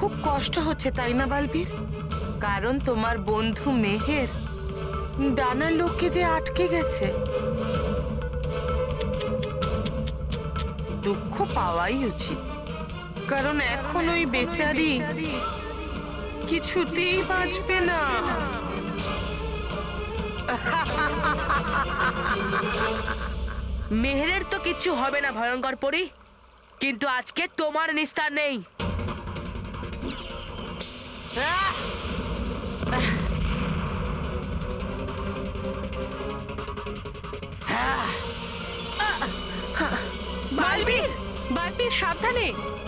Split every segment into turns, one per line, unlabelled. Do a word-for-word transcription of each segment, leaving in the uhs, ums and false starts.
খুব কষ্ট হচ্ছে তাই না বালবীর? কারণ তোমার বন্ধু মেহের ডানার লোককে যে আটকে গেছে। দুঃখ পাওয়াই উচিত, কারণ এখন ওই বেচারি কিছুতেই বাঁচবে না।
মেহেরের তো কিচ্ছু হবে না ভয়ঙ্কর পরি, কিন্তু আজকে তোমার নিস্তার নেই।
বালবীর, বালবীর সাবধানে।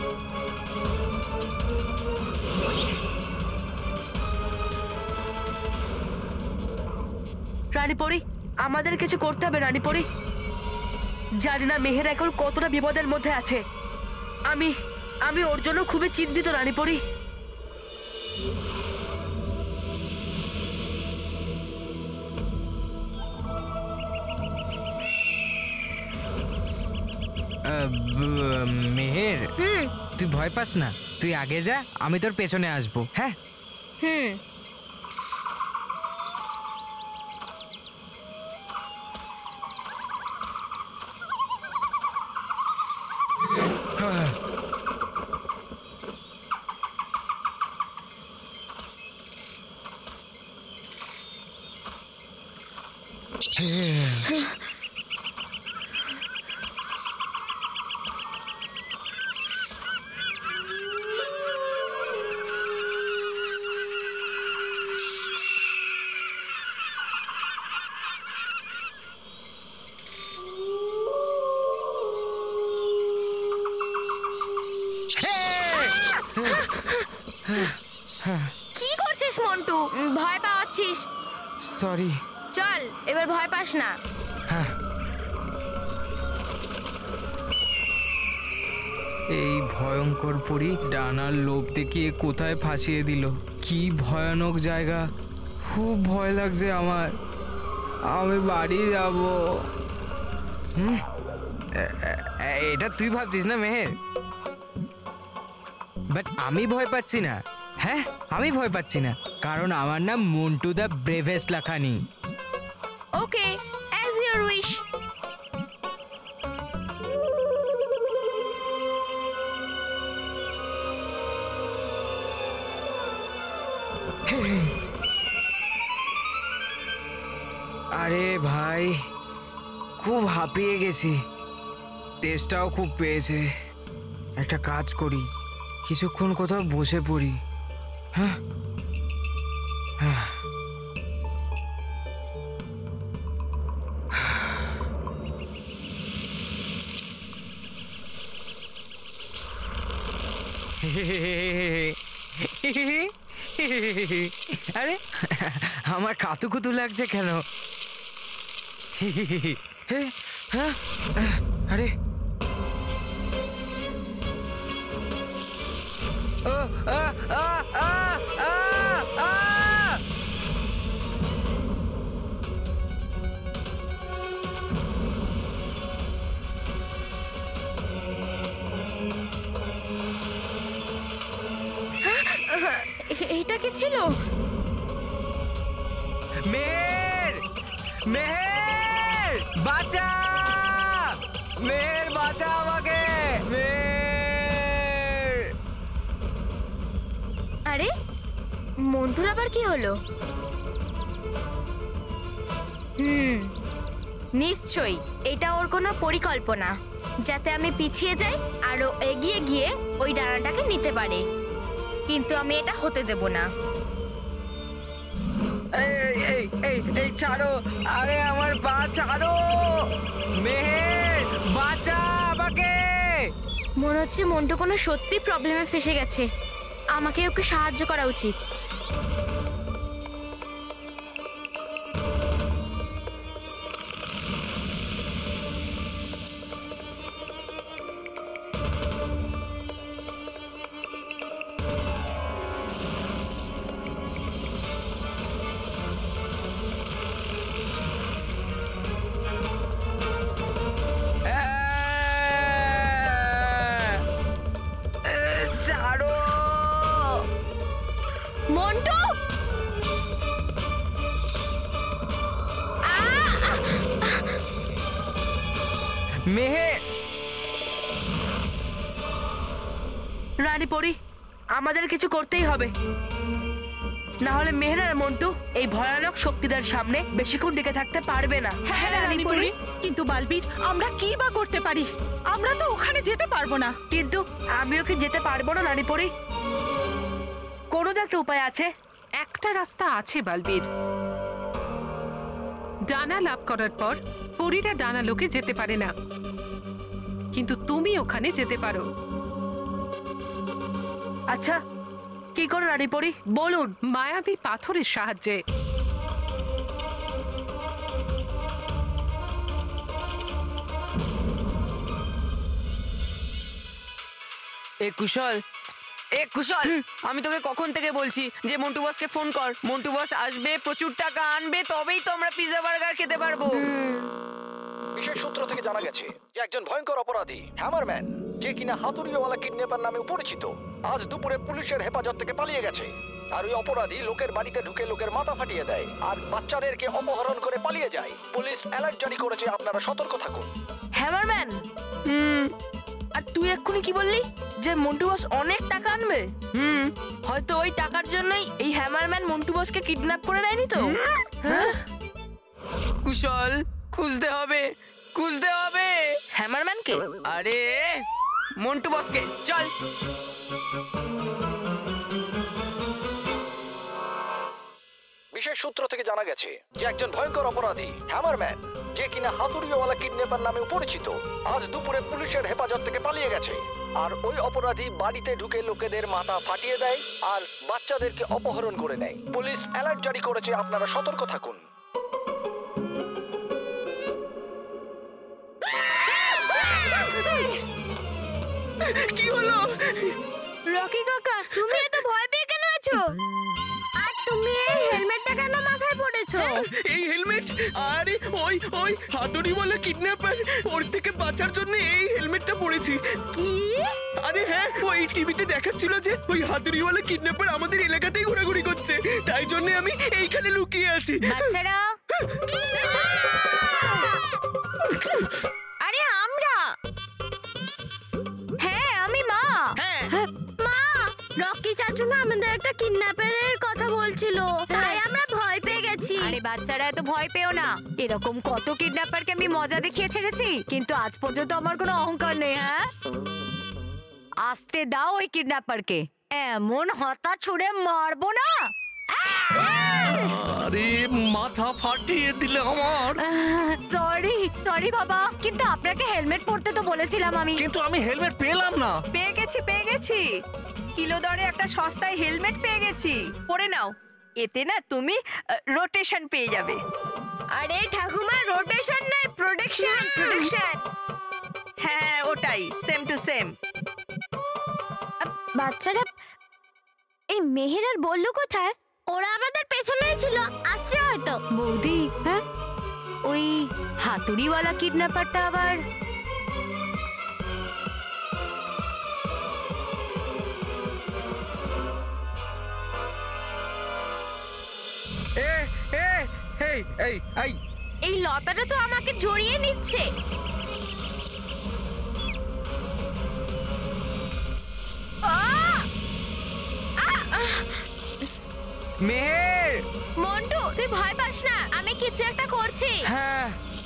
রানী পরি, আমাদের কিছু করতে হবে রানী পরি। জানি না মেহের এখন কতটা বিপদের মধ্যে আছে। আমি আমি ওর জন্য খুবই চিন্তিত রানী পরি।
মেহের, তুই ভয় পাস না, তুই আগে যা, আমি তোর পেছনে আসবো। হ্যাঁ
হুম কি করছিস মন্টু? ভয় পাওয়াচ্ছিস।
সরি।
চল এবার ভয় পাস না।
হ্যাঁ, এই ভয়ঙ্কর পরি ডানার লোভ দেখিয়ে কোথায় ফাঁসিয়ে দিল। কি ভয়ানক জায়গা, খুব ভয় লাগছে আমার। আমি বাড়ি যাব। হুম, এটা তুই ভাবছিস না মেহের, বাট আমি ভয় পাচ্ছি না। হ্যাঁ, আমি ভয় পাচ্ছি না, কারণ আমার নাম Montu the bravest Lakhani.
Okay, as your wish.
আরে ভাই, খুব হাঁপিয়ে গেছি, তেষ্টাও খুব পেয়েছে। একটা কাজ করি, কিছুক্ষণ কোথাও বসে পড়ি। হ্যাঁ হ্যাঁ, আরে আমার কাতু কুতু লাগছে কেন? আরে ও আ আ আ আ আ
এটা কি ছিল?
মেহের, মেহের বাঁচা, মেহের বাঁচা আমাকে, মেহের।
আরে মন্টুর আবার কি হলো? হুম, নিশ্চয়ই এটা ওর কোনো পরিকল্পনা, যাতে আমি পিছিয়ে যাই আরো এগিয়ে গিয়ে ওই ডানাটাকে নিতে পারে। কিন্তু আমি এটা হতে দেব না।
এই এই এই এই ছাড়ো, আরে আমার পা ছাড়ো, মেহের বাঁচা আমাকে।
মনে হচ্ছে মন্টু কোনো সত্যি প্রবলেমে ফেসে গেছে, আমাকে ওকে সাহায্য করা উচিত।
ছাড়ো, মেহের।
রানী পরি, আমাদের কিছু করতেই হবে, না হলে মেহের আর মন্টু এই ভয়ানক শক্তিদের সামনে বেশিক্ষণ টিকে থাকতে পারবে না।
হ্যাঁ রানীপুরি, কিন্তু বালবীর আমরা কি বা করতে পারি? আমরা তো ওখানে যেতে পারবো না।
কিন্তু আমিও কি যেতে পারবো না রানী পরি? কোনো তো একটা উপায় আছে।
একটা রাস্তা আছে বালবীর। ডানা লাভ করার পর পরীরা ডানা লোকে যেতে পারে না, কিন্তু তুমি ওখানে যেতে পারো।
আচ্ছা, কি করে রানী পরি বলুন?
মায়াবী পাথরের সাহায্যে।
এ কুশল, এ কুশল, আমি তোকে কখন থেকে বলছি যে মন্টু বসকে ফোন কর। মন্টু বস আসবে, প্রচুর টাকা আনবে, তবেই তো আমরা পিৎজা বার্গার খেতে পারবো।
বিশেষ সূত্র থেকে জানা গেছে যে একজন ভয়ঙ্কর অপরাধী হ্যামারম্যান, যে কিনা হাতুড়িওয়ালা কিডন্যাপার নামে পরিচিত, আজ দুপুরে পুলিশের হেফাজত থেকে পালিয়ে গেছে। আর ওই অপরাধী লোকের বাড়িতে ঢুকে লোকের মাথা ফাটিয়ে দেয় আর বাচ্চাদেরকে অপহরণ করে পালিয়ে যায়। পুলিশ অ্যালার্ট জারি করেছে, আপনারা সতর্ক থাকুন।
হ্যামারম্যান? হুম। আর তুই এক্ষুনি কি বললি যে মন্টু বস অনেক টাকা আনবে? হুম, হয়তো ওই টাকার জন্যই এই হ্যামারম্যান মন্টু বসকে কিডন্যাপ করে নেয়নি তো? হ্যাঁ,
কুশল, খুঁজতে হবে, খুঁজতে হবে
হ্যামারম্যানকে।
আরে মন্টু বসকে, চল।
বিশেষ সূত্র থেকে জানা গেছে যে একজন ভয়ঙ্কর অপরাধী হ্যামারম্যান, যে কিনা হাতুড়িওয়ালা কিডন্যাপার নামে পরিচিত, আজ দুপুরে পুলিশের হেফাজত থেকে পালিয়ে গেছে। আর ওই অপরাধী বাড়িতে ঢুকে লোকেদের মাথা ফাটিয়ে দেয় আর বাচ্চাদেরকে অপহরণ করে নেয়। পুলিশ অ্যালার্ট জারি করেছে, আপনারা সতর্ক থাকুন।
কি হলো?
রকি কাকা, তুমি এত ভয় পেয়ে কেন আছো? আর তুমি এই হেলমেটটা কেন মাথায় পড়েছো?
এই হেলমেট? আরে ওই ওই হাতুড়ি বলে কিডন্যাপার, ওর থেকে বাঁচার জন্য এই হেলমেটটা পরেছি।
কি?
আরে হ্যাঁ, ওই টিভিতে দেখাচ্ছিল যে ওই হাতুড়িওয়ালা কিডন্যাপার আমাদের এলাকাতেই ঘোরাঘুরি করছে, তাই জন্য আমি এইখানে লুকিয়ে আছি।
বাচ্চারা,
আরে আমরা?
হ্যাঁ আমি মা।
হ্যাঁ
মা, রকি চাচু না আমাদের একটা কিডন্যাপারের কথা বলছিল, তাই আমরা ভয় পেয়ে গেছি।
আরে বাচ্চারা এত ভয় পেও না, এরকম কত কিডন্যাপারকে আমি মজা দেখিয়ে ছেড়েছি, কিন্তু আজ পর্যন্ত আমার কোনো অহংকার নেই। হ্যাঁ, আসতে দাও ওই কিডন্যাপারকে, এমন হতা ছুড়ে মারবো না।
আরে মাথা ফাটিয়ে দিলে আমার।
সরি সরি বাবা, কিন্তু আপনাকে হেলমেট পরতে তো বলেছিলাম আমি।
কিন্তু আমি হেলমেট পেলাম না।
পেয়ে গেছি পেয়ে গেছি কিলো দরে একটা সস্তায় হেলমেট পেয়ে গেছি, পরে নাও। এতে না তুমি রোটেশন পেয়ে যাবে।
আরে ঠাকুমা, রোটেশন নয়, প্রোটেকশন। প্রোটেকশন।
হ্যাঁ ওটাই, সেম টু সেম।
বাচ্চারা, এই মেহের আর বললো কোথায়? ওরা আমাদের পেছনেই ছিল, আসছে হয়তো।
বৌদি, হ্যাঁ ওই হাতুড়িওয়ালা কিডন্যাপারটা আবার?
এ এ এই এই এই
এই লতাটা তো আমাকে জড়িয়ে নিচ্ছে।
মেহের।
মন্টু, তুই ভয় পাস না, আমি কিছু একটা করছি।
হ্যাঁ,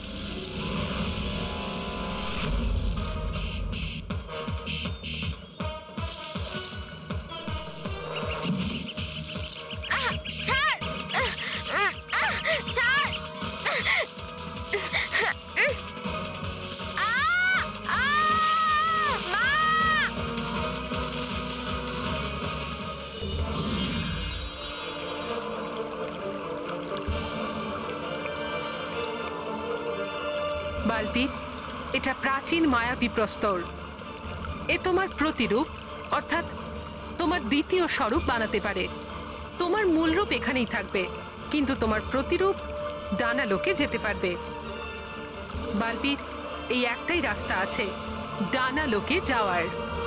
আহ, ছাড়। আহ, আহ, আহ, ছাড়। আহ, আহ, মা!
বালবীর, এটা প্রাচীন মায়াবী প্রস্তর। এ তোমার প্রতিরূপ, অর্থাৎ তোমার দ্বিতীয় স্বরূপ বানাতে পারে। তোমার মূল রূপ এখানেই থাকবে, কিন্তু তোমার প্রতিরূপ ডানা লোকে যেতে পারবে। বালবীর, এই একটাই রাস্তা আছে ডানা লোকে যাওয়ার।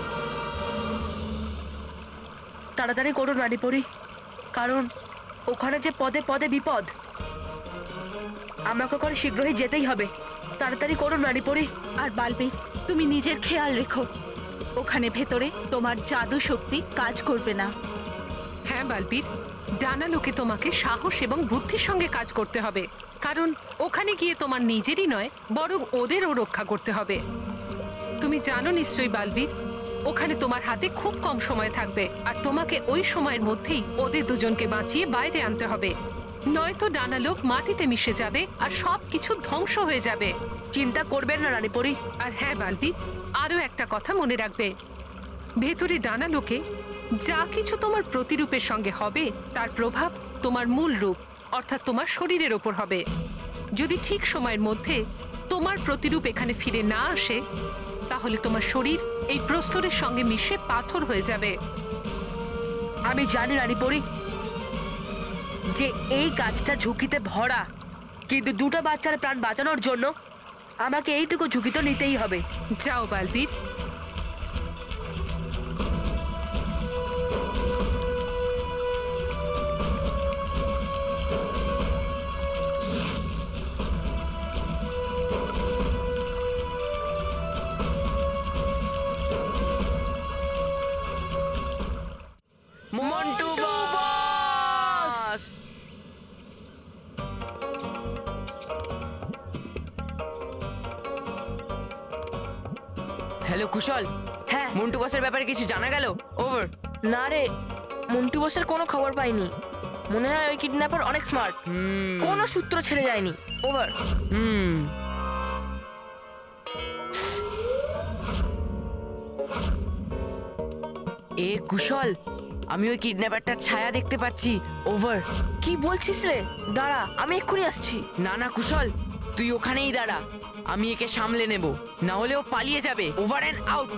তাড়াতাড়ি করুন রানী পরি, কারণ ওখানে যে পদে পদে বিপদ। আমাকে করে শীঘ্রই যেতেই হবে। তাড়াতাড়ি করুন রানী পরি।
আর বালবীর, তুমি নিজের খেয়াল রেখো। ওখানে ভেতরে তোমার জাদু শক্তি কাজ করবে না।
হ্যাঁ বালবীর, ডানা লোকে তোমাকে সাহস এবং বুদ্ধির সঙ্গে কাজ করতে হবে, কারণ ওখানে গিয়ে তোমার নিজেরই নয় বরং ওদেরও রক্ষা করতে হবে। তুমি জানো নিশ্চয়ই বালবীর, ওখানে তোমার হাতে খুব কম সময় থাকবে, আর তোমাকে ওই সময়ের মধ্যেই ওদের দুজনকে বাঁচিয়ে বাইরে আনতে হবে, নয়তো ডানা লোক মাটিতে মিশে যাবে আর সব কিছু ধ্বংস হয়ে যাবে।
চিন্তা করবেন না রানী পরি।
আর হ্যাঁ বালবীর, আরও একটা কথা মনে রাখবে, ভেতরে ডানা লোকে যা কিছু তোমার প্রতিরূপের সঙ্গে হবে তার প্রভাব তোমার মূল রূপ অর্থাৎ তোমার শরীরের ওপর হবে। যদি ঠিক সময়ের মধ্যে তোমার প্রতিরূপ এখানে ফিরে না আসে, তাহলে তোমার শরীর এই প্রস্তরের সঙ্গে মিশে পাথর হয়ে যাবে।
আমি জানি রানী পরি যে এই কাজটা ঝুঁকিতে ভরা, কিন্তু দুটো বাচ্চার প্রাণ বাঁচানোর জন্য আমাকে এইটুকু ঝুঁকি তো নিতেই হবে।
যাও বালবীর।
মন্টু বস! হ্যালো কুশল,
হ্যাঁ
মন্টু বসের ব্যাপারে কিছু জানা গেল? ওভার।
না রে, মন্টু বসের কোনো খবর পাইনি। মনে হয় ওই কিডন্যাপার অনেক স্মার্ট, কোনো সূত্র ছেড়ে যায়নি। ওভার।
হুম এ কুশল, আমি ওই কিডন্যাপারটার ছায়া দেখতে পাচ্ছি। ওভার।
কি বলছিস রে? দাঁড়া, আমি এক্ষুনি আসছি।
না না কুশল, তুই ওখানেই দাঁড়া, আমি একে সামলে নেব, না হলে ও পালিয়ে যাবে। Over and out.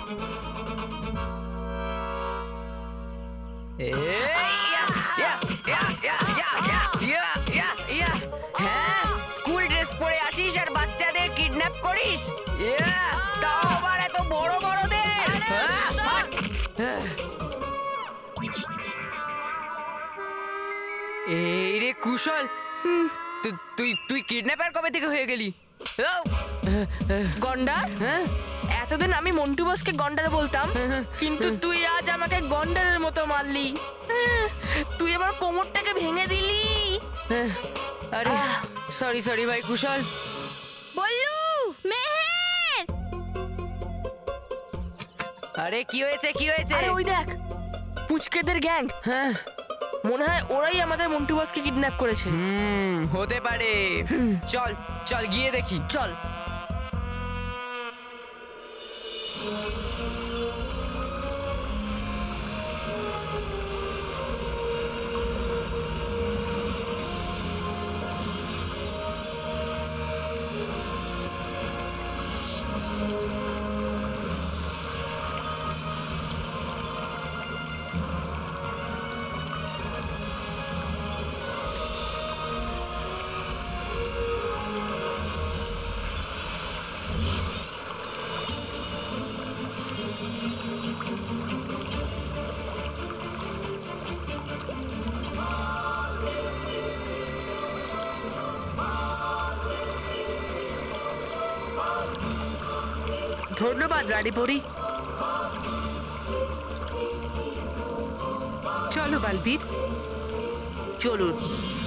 হ্যাঁ, স্কুল ড্রেস পরে আসিস আর বাচ্চাদের কিডন্যাপ করিস, তাও আবার এত বড় বড়দের। এই রে কুশল, তুই তুই কিডন্যাপার কবে থেকে হয়ে গেলি?
গন্ডার?
হ্যাঁ,
এতদিন আমি মন্টু বসকে গন্ডার বলতাম, কিন্তু তুই আজ আমাকে গন্ডারের মতো মারলি। তুই আমার কোমরটাকে ভেঙে দিলি।
আরে সরি সরি ভাই কুশল।
বল্লু, মেহের!
আরে কি হয়েছে কি হয়েছে?
আরে ওই দেখ, পুচকেদের গ্যাং।
হ্যাঁ,
মনে হয় ওরাই আমাদের মন্টু বসকে কিডন্যাপ করেছে।
হুম হতে পারে। চল চল গিয়ে দেখি।
চল। ধন্যবাদ রানী পরি।
চলো বালবীর,
চলুন।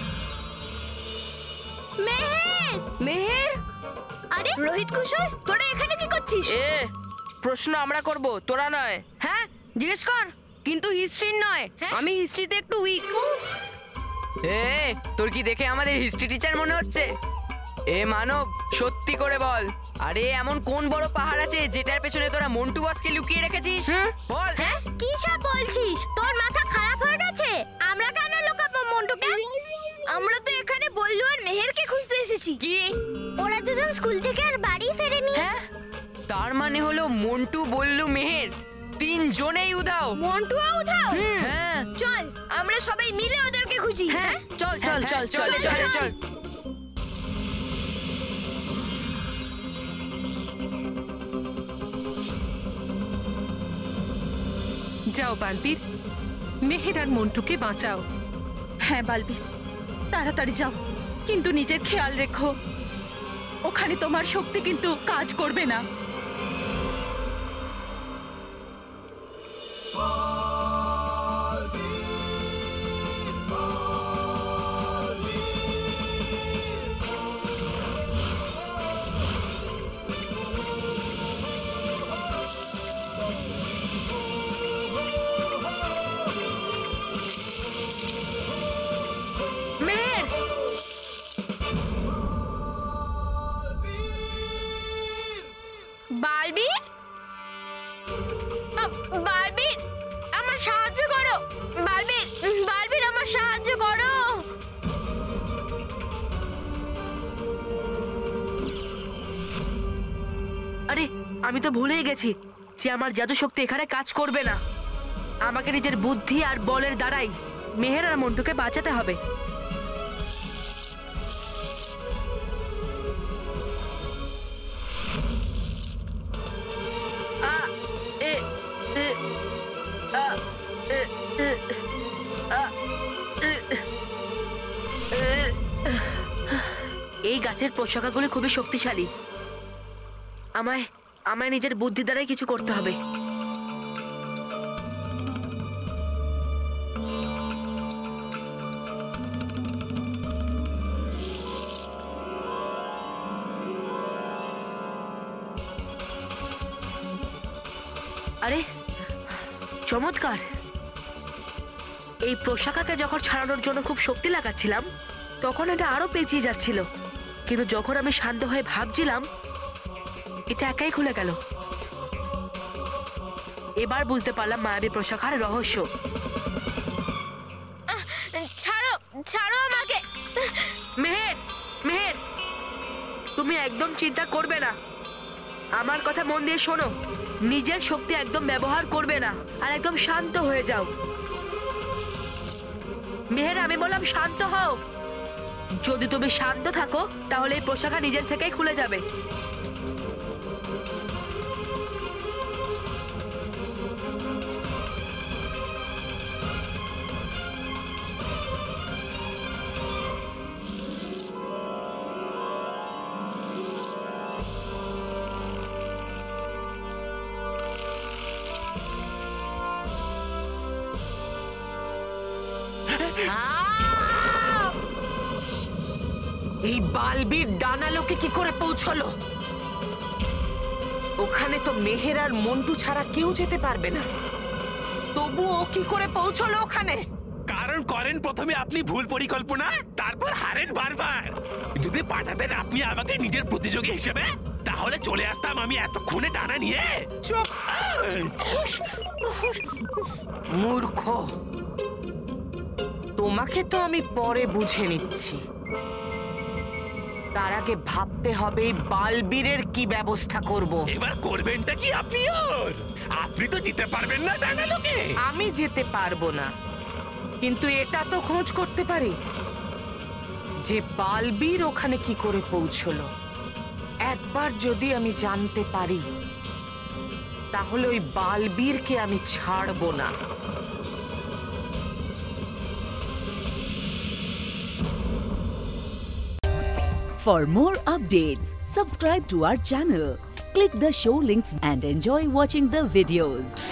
মেহের! মেহের! আরে রোহিত, কুশল, তোরা এখানে কি করছিস?
এ প্রশ্ন আমরা করব, তোরা নয়।
হ্যাঁ জিজ্ঞেস কর, কিন্তু হিস্ট্রির নয়। আমি হিস্ট্রিতে একটু উইক।
এ তোর কি দেখে আমাদের হিস্ট্রি টিচার মনে হচ্ছে? এ মানব, সত্যি করে বল, আরে এমন কোন বড় পাহাড় আছে যেটার পেছনে তোরা মন্টু বসকে লুকিয়ে রেখেছিস? বল।
হ্যাঁ, কি সব বলছিস? তোর মাথা খারাপ হয়ে গেছে? আমরা কেন লুকাবো মন্টুকে? আমরা তো এখানে বল্লু আর মেহেরকে খুঁজতে এসেছি।
কি?
ওরা দুজন স্কুল থেকে আর বাড়ি ফেরেনি।
হ্যাঁ,
তার মানে হলো মন্টু, বল্লু, মেহের তিনজনেই উধাও।
মন্টুও উঠাও।
হ্যাঁ,
চল আমরা সবাই মিলে ওদেরকে খুঁজি। হ্যাঁ,
চল চল চল
চল
চল
চল চল।
যাও বালবীর, মেহের আর মন্টুকে বাঁচাও।
হ্যাঁ বালবীর, তাড়াতাড়ি যাও। কিন্তু নিজের খেয়াল রেখো, ওখানে তোমার শক্তি কিন্তু কাজ করবে না।
বালবীর, বালবীর আমার সাহায্য করো। বালবীর, বালবীর আমার সাহায্য করো।
আরে আমি তো ভুলেই গেছি যে আমার জাদু শক্তি এখানে কাজ করবে না। আমাকে নিজের বুদ্ধি আর বলের দ্বারাই মেহের আর মন্টুকে বাঁচাতে হবে। এই গাছের পোশাকাগুলি খুবই শক্তিশালী। আমায় আমায় নিজের বুদ্ধি দ্বারাই কিছু করতে হবে। আরে চমৎকার! এই পোশাকাকে যখন ছাড়ানোর জন্য খুব শক্তি লাগাচ্ছিলাম তখন এটা আরো পেঁচিয়ে যাচ্ছিল, কিন্তু যখন আমি শান্ত হয়ে ভাবছিলাম এটা একাই খুলে গেল। এবার বুঝতে পারলাম মায়াবী পোশাকার রহস্য।
ছাড়ো, ছাড়ো আমাকে।
মেহের, মেহের, তুমি একদম চিন্তা করবে না। আমার কথা মন দিয়ে শোনো। নিজের শক্তি একদম ব্যবহার করবে না আর একদম শান্ত হয়ে যাও। মেহের, আমি বললাম শান্ত হও। যদি তুমি শান্ত থাকো তাহলে এই পোশাকা নিজের থেকেই খুলে যাবে।
এই বালবীর ডানালোকে কি করে পৌঁছলো? ওখানে তো মেহের আর মন্টু ছাড়া কেউ যেতে পারবে না, তবু ও কি করে পৌঁছলো ওখানে?
কারণ করেন প্রথমে আপনি ভুল পরিকল্পনা, তারপর হারেন বারবার। যদি পাঠাতেন আপনি আমাকে নিজের প্রতিযোগী হিসেবে, তাহলে চলে আসতাম আমি এতক্ষণে ডানা নিয়ে। চুপ!
মূর্খ, তোমাকে তো আমি পরে বুঝে নিচ্ছি। তার আগে ভাবতে হবে বালবীরের কি ব্যবস্থা করব।
এবার করবেনটা কি আপনি? ওর আপনি তো যেতে পারবেন না ডানালোকে।
আমি যেতে পারবো না, কিন্তু এটা তো খোঁজ করতে পারি যে বালবীর ওখানে কি করে পৌঁছলো। একবার যদি আমি জানতে পারি তাহলে ওই বালবীরকে আমি ছাড়বো না।
For more updates, subscribe to our channel, click the show links and enjoy watching the videos.